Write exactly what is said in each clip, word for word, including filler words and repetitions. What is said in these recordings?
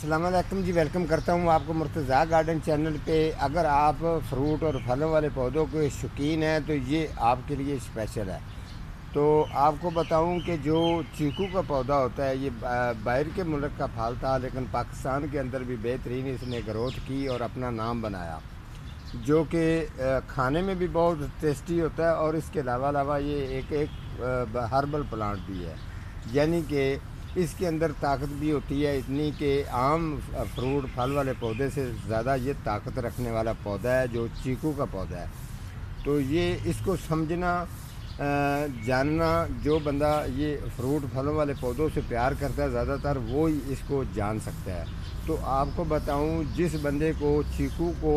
अस्सलाम वालेकुम जी। वेलकम करता हूँ आपको मुर्तज़ा गार्डन चैनल पे। अगर आप फ्रूट और फलों वाले पौधों के शौकीन हैं तो ये आपके लिए स्पेशल है। तो आपको बताऊं कि जो चीकू का पौधा होता है, ये बाहर के मुल्क का फल था, लेकिन पाकिस्तान के अंदर भी बेहतरीन इसने ग्रोथ की और अपना नाम बनाया, जो कि खाने में भी बहुत टेस्टी होता है। और इसके अलावा अलावा ये एक एक हर्बल प्लांट भी है, यानी कि इसके अंदर ताकत भी होती है इतनी कि आम फ्रूट फल वाले पौधे से ज़्यादा ये ताकत रखने वाला पौधा है जो चीकू का पौधा है। तो ये इसको समझना, जानना, जो बंदा ये फ्रूट फलों वाले पौधों से प्यार करता है ज़्यादातर वो ही इसको जान सकता है। तो आपको बताऊं, जिस बंदे को चीकू को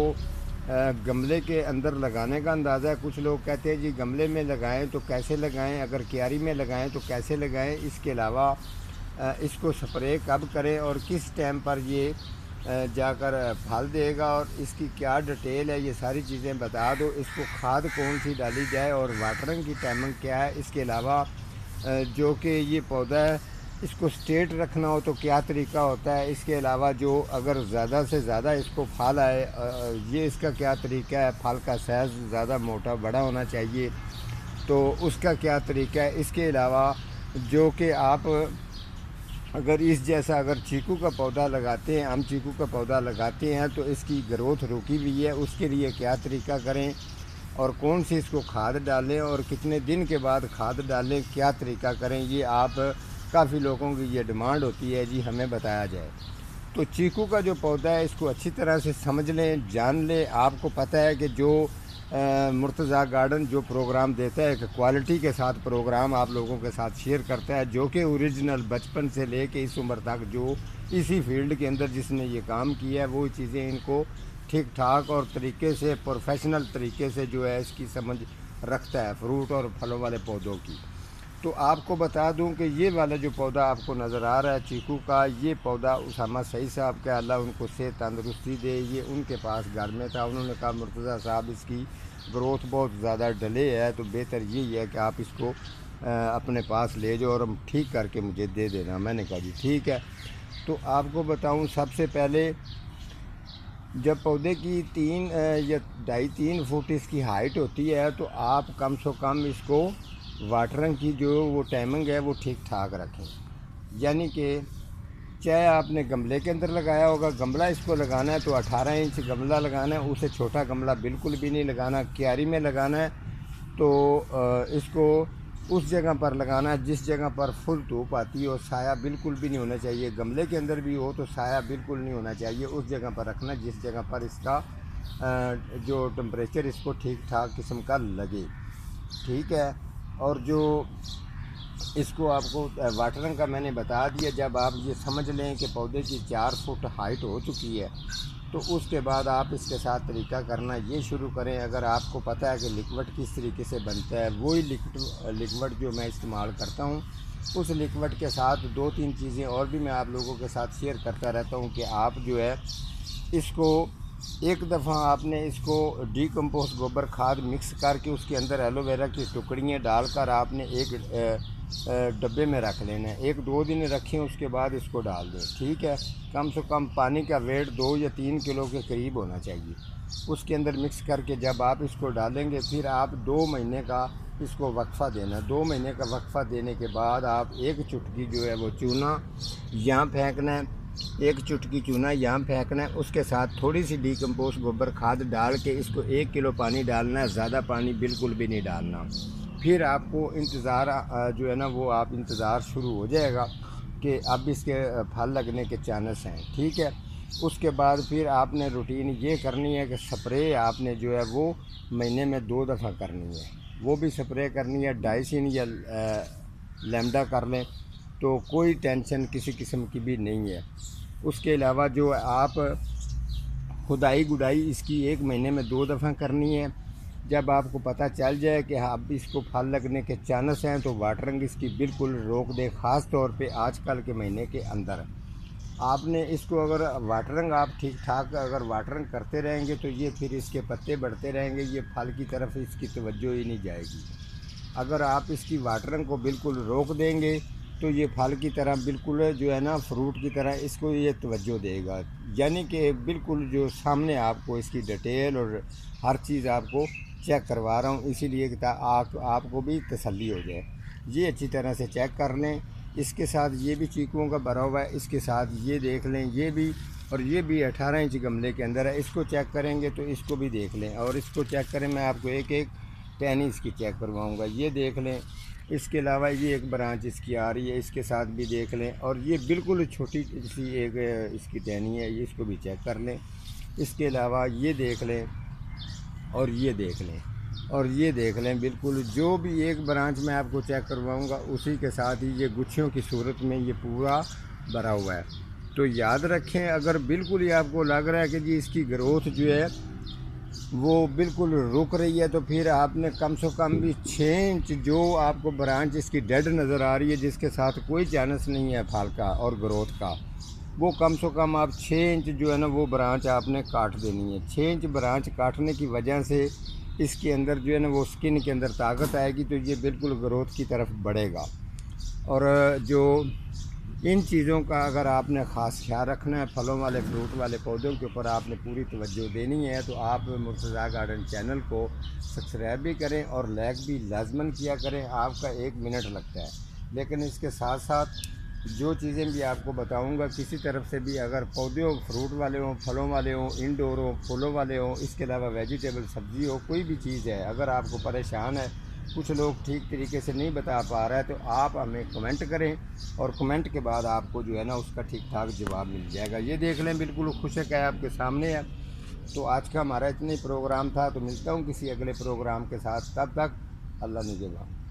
गमले के अंदर लगाने का अंदाज़ा है, कुछ लोग कहते हैं जी गमले में लगाएं तो कैसे लगाएं, अगर क्यारी में लगाएं तो कैसे लगाएं, इसके अलावा इसको स्प्रे कब करें और किस टाइम पर ये जाकर फल देगा और इसकी क्या डिटेल है, ये सारी चीज़ें बता दो। इसको खाद कौन सी डाली जाए और वाटरिंग की टाइमिंग क्या है। इसके अलावा जो कि ये पौधा है इसको स्ट्रेट रखना हो तो क्या तरीका होता है। इसके अलावा जो अगर ज़्यादा से ज़्यादा इसको फल आए, ये इसका क्या तरीका है। फल का साइज़ ज़्यादा मोटा बड़ा होना चाहिए तो उसका क्या तरीका है। इसके अलावा जो कि आप अगर इस जैसा अगर चीकू का पौधा लगाते हैं, आम चीकू का पौधा लगाते हैं तो इसकी ग्रोथ रुकी हुई है, उसके लिए क्या तरीका करें और कौन सी इसको खाद डालें और कितने दिन के बाद खाद डालें, क्या तरीका करें। ये आप काफ़ी लोगों की ये डिमांड होती है जी हमें बताया जाए। तो चीकू का जो पौधा है इसको अच्छी तरह से समझ लें, जान लें। आपको पता है कि जो मुर्तज़ा गार्डन जो प्रोग्राम देता है, एक क्वालिटी के साथ प्रोग्राम आप लोगों के साथ शेयर करता है, जो कि ओरिजिनल बचपन से लेके इस उम्र तक जो इसी फील्ड के अंदर जिसने ये काम किया है वो चीज़ें इनको ठीक ठाक और तरीके से प्रोफेशनल तरीके से जो है इसकी समझ रखता है फ्रूट और फलों वाले पौधों की। तो आपको बता दूं कि ये वाला जो पौधा आपको नज़र आ रहा है चीकू का, ये पौधा उसामा सही साहब के, अल्लाह उनको सेहत तंदरुस्ती दे, ये उनके पास घर में था। उन्होंने कहा मुर्तज़ा साहब इसकी ग्रोथ बहुत ज़्यादा डले है, तो बेहतर यही है कि आप इसको अपने पास ले जाओ और हम ठीक करके मुझे दे देना। मैंने कहा जी ठीक है। तो आपको बताऊँ, सबसे पहले जब पौधे की तीन या ढाई तीन फुट इसकी हाइट होती है तो आप कम से कम इसको वाटरिंग की जो वो टाइमिंग है वो ठीक ठाक रखें। यानी कि चाहे आपने गमले के अंदर लगाया होगा, गमला इसको लगाना है तो अठारह इंच गमला लगाना है, उसे छोटा गमला बिल्कुल भी नहीं लगाना। क्यारी में लगाना है तो इसको उस जगह पर लगाना है जिस जगह पर फुल धूप आती हो, साया बिल्कुल भी नहीं होना चाहिए। गमले के अंदर भी हो तो साया बिल्कुल नहीं होना चाहिए, उस जगह पर रखना जिस जगह पर इसका जो टेम्परेचर इसको ठीक ठाक किस्म का लगे, ठीक है। और जो इसको आपको वाटरिंग का मैंने बता दिया। जब आप ये समझ लें कि पौधे की चार फुट हाइट हो चुकी है तो उसके बाद आप इसके साथ तरीका करना ये शुरू करें। अगर आपको पता है कि लिक्विड किस तरीके से बनता है, वही लिक्विड लिक्विड जो मैं इस्तेमाल करता हूँ, उस लिक्विड के साथ दो तीन चीज़ें और भी मैं आप लोगों के साथ शेयर करता रहता हूँ कि आप जो है इसको एक दफ़ा आपने इसको डीकम्पोस्ट गोबर खाद मिक्स करके उसके अंदर एलोवेरा की टुकड़ियाँ डालकर आपने एक डब्बे में रख लेना है। एक दो दिन रखें, उसके बाद इसको डाल दें, ठीक है। कम से कम पानी का वेट दो या तीन किलो के करीब होना चाहिए। उसके अंदर मिक्स करके जब आप इसको डालेंगे फिर आप दो महीने का इसको वक्फ़ा देना। दो महीने का वक्फ़ा देने के बाद आप एक चुटकी जो है वो चूना यहाँ फेंकना है, एक चुटकी चूना यहाँ फेंकना है। उसके साथ थोड़ी सी डीकम्पोस्ट गोबर खाद डाल के इसको एक किलो पानी डालना है, ज़्यादा पानी बिल्कुल भी नहीं डालना। फिर आपको इंतज़ार जो है ना वो आप इंतज़ार शुरू हो जाएगा कि अब इसके फल लगने के चांस हैं, ठीक है। उसके बाद फिर आपने रूटीन ये करनी है कि स्प्रे आपने जो है वो महीने में दो दफ़ा करनी है। वो भी स्प्रे करनी है डाइसिन या लैम्डा कर लें तो कोई टेंशन किसी किस्म की भी नहीं है। उसके अलावा जो आप खुदाई गुडाई इसकी एक महीने में दो दफ़ा करनी है। जब आपको पता चल जाए कि हाँ अब इसको फल लगने के चांस हैं तो वाटरिंग इसकी बिल्कुल रोक दें। ख़ास तौर पे आजकल के महीने के अंदर आपने इसको अगर वाटरिंग आप ठीक ठाक अगर वाटरिंग करते रहेंगे तो ये फिर इसके पत्ते बढ़ते रहेंगे, ये फल की तरफ इसकी तवज्जो ही नहीं जाएगी। अगर आप इसकी वाटरिंग को बिल्कुल रोक देंगे تو یہ پھل کی طرح بالکل جو ہے نا فروٹ کی طرح اس کو یہ توجہ دے گا، یعنی کہ بالکل جو سامنے آپ کو اس کی ڈیٹیل اور ہر چیز آپ کو چیک کروا رہا ہوں، اسی لیے کہ آپ آپ کو بھی تسلی ہو جائے۔ یہ اچھی طرح سے چیک کر لیں۔ اس کے ساتھ یہ بھی چیکوؤں کا بھرا ہوا ہے، اس کے ساتھ یہ دیکھ لیں، یہ بھی، اور یہ بھی اٹھارہ انچ گملے کے اندر ہے۔ اس کو چیک کریں گے تو اس کو بھی دیکھ لیں، اور اس کو چیک کریں، میں آپ کو ایک ایک ٹہنی اس کی چیک کرواؤں گا، یہ دیکھ لیں۔ اس کے علاوہ یہ ایک برانچ اس کی آ رہی ہے، اس کے ساتھ بھی دیکھ لیں، اور یہ بالکل چھوٹی سی ایک اس کی ٹہنی ہے، یہ اس کو بھی چیک کر لیں۔ اس کے علاوہ یہ دیکھ لیں اور یہ دیکھ لیں اور یہ دیکھ لیں، بالکل جو بھی ایک برانچ میں آپ کو چیک کرواؤں گا اسی کے ساتھ ہی یہ گچھیوں کی صورت میں یہ پورا بھرا ہوا ہے۔ تو یاد رکھیں، اگر بالکل ہی آپ کو لگ رہا ہے کہ جی اس کی گروتھ جو ہے وہ بالکل رک رہی ہے، تو پھر آپ نے کم سے کم بھی چھ انچ جو آپ کو برانچ اس کی ڈیڈ نظر آ رہی ہے، جس کے ساتھ کوئی چانس نہیں ہے پھل کا اور گروتھ کا، وہ کم سے کم آپ چھ انچ جو ہے نا وہ برانچ آپ نے کاٹ دینی ہے۔ چھ انچ برانچ کاٹنے کی وجہ سے اس کے اندر جو ہے نا وہ سکن کے اندر طاقت آئے گی، تو یہ بالکل گروتھ کی طرف بڑھے گا۔ اور جو ان چیزوں کا اگر آپ نے خاص خیال رکھنا ہے، پھلوں والے فروٹ والے پودوں کے اوپر آپ نے پوری توجہ دینی ہے، تو آپ مرتضیٰ گارڈن چینل کو سبسکرائب بھی کریں اور لائک بھی لازماً کیا کریں۔ آپ کا ایک منٹ لگتا ہے، لیکن اس کے ساتھ ساتھ جو چیزیں بھی آپ کو بتاؤں گا، کسی طرف سے بھی اگر پودے ہوں، فروٹ والے ہوں، پھلوں والے ہوں، انڈور ہوں، پھولوں والے ہوں، اس کے علاوہ ویجیٹیبل سبزی ہو، کوئی بھی چیز ہے، اگر آپ کو پریشان ہے، کچھ لوگ ٹھیک طریقے سے نہیں بتا پا رہا ہے، تو آپ ہمیں کمنٹ کریں، اور کمنٹ کے بعد آپ کو جو ہے نا اس کا ٹھیک ٹھاک جواب مل جائے گا۔ یہ دیکھ لیں، بالکل خشک ہے، آپ کے سامنے ہے۔ تو آج کا ہمارا اتنا ہی پروگرام تھا، تو ملتا ہوں کسی اگلے پروگرام کے ساتھ، تب تک اللہ نگہبان۔